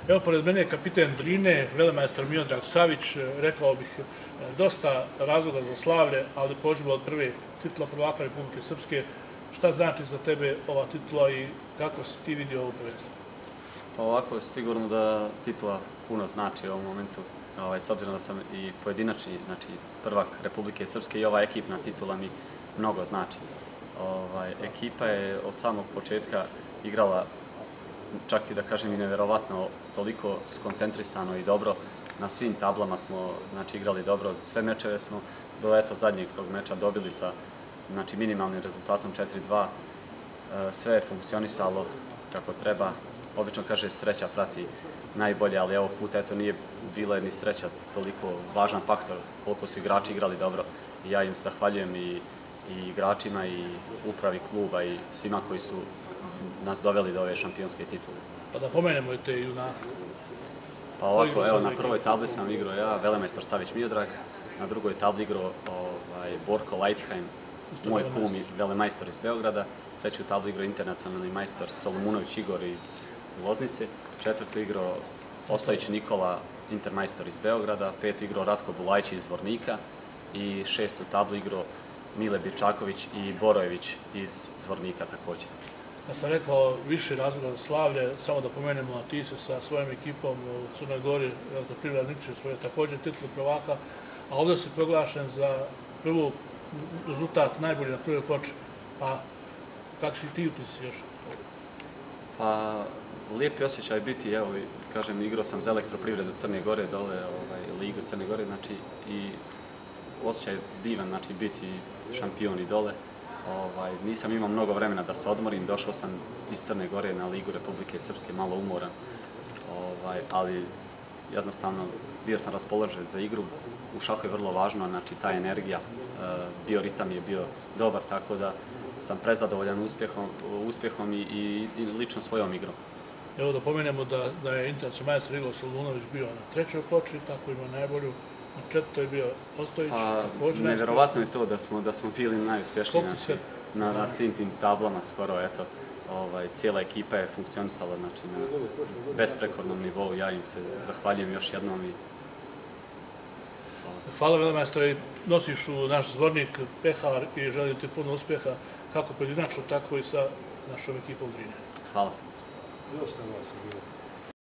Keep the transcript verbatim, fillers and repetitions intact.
Evo, pored mene je kapiten Drine, velemajstor Miodrag Savić, rekao bih dosta razloga za slavlje, ali poživio od prve titula prvaka Republike Srpske. Šta znači za tebe ova titula i kako si ti vidio ovo prvenstvo? Pa ovako, sigurno da titula puno znači u ovom momentu, ovaj, s obzirom da sam i pojedinačni, znači prvak Republike Srpske i ova ekipna titula mi mnogo znači. Ovaj, ekipa je od samog početka igrala, čak i da kažem i neverovatno, toliko skoncentrisano i dobro. Na svim tablama smo znači, igrali dobro, sve mečeve smo do eto, zadnjeg tog meča dobili sa znači, minimalnim rezultatom četiri dva. Sve je funkcionisalo kako treba. Obično kaže sreća prati najbolje, ali ovog puta eto, nije bila ni sreća toliko važan faktor koliko su igrači igrali dobro. I ja im zahvaljujem i, i igračima i upravi kluba i svima koji su nas doveli do ove šampionske titule. Pa da pomenemo i te junake. Pa ovako, evo, na prvoj tabli sam igrao ja, velemajstor Savić Miodrag, na drugoj tabli igrao ovaj, Borko Lajtheim, moj kum i velemajstor iz Beograda, treću tablu igrao internacionalni majstor Solomunović Igor iz Loznice, četvrtu igrao Ostojić Nikola, intermajstor iz Beograda, petu igrao Ratko Bulajčić iz Zvornika i šestu tablu igrao Mile Bičaković i Borojević iz Zvornika također. Ja sam rekao više razloga za slavlje, samo da pomenemo, a ti se sa svojom ekipom u Crnoj Gori, Elektroprivreda Niš, svoje također titulu prvaka, a ovdje si proglašen za prvu rezultat najbolji na prvoj ploči. Pa kako si ti utisci još? Pa lijepi osjećaj biti, evo, kažem, igrao sam za Elektroprivredu Crne Gore, dole ovaj, Ligu Crne Gore, znači i osjećaj divan, znači biti šampion i dole. Ovaj, nisam imao mnogo vremena da se odmorim, došao sam iz Crne Gore na Ligu Republike Srpske, malo umoran, ovaj, ali jednostavno bio sam raspoložen za igru. U šahu je vrlo važno, znači ta energija, bioritam je bio dobar, tako da sam prezadovoljan uspjehom, uspjehom i, i, i lično svojom igrom. Evo da pomenemo da, da je internacionalni majstor Igor Solomunović bio na trećoj ploči, tako ima najbolju. Na četvrtoj je bio Ostojić, pa, također. Neverovatno je to da smo, da smo bili najuspješniji znači, na, na svim tim tablama skoro, eto. Ovaj, cijela ekipa je funkcionisala znači, na besprekornom nivou. Ja im se zahvaljujem još jednom. I... Hvala velemajstore, nosiš u naš Zvornik pehar i želim ti puno uspjeha kako pojedinačno, tako i sa našom ekipom Drine. Hvala.